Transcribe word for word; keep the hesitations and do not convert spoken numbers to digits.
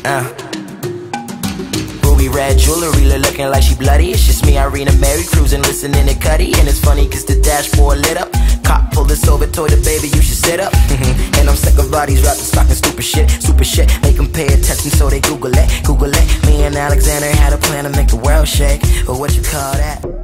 Uh. Ruby red jewelry, looking like she bloody. It's just me, Irina, Mary, cruising, listening to Cuddy. And it's funny cause the dashboard lit up. Cop pulled us over, told the baby you should sit up. And I'm sick of all these rappers talking stupid shit, stupid shit. Make them pay attention so they Google it, Google it. Me and Alexander had a plan to make the world shake. But what you call that?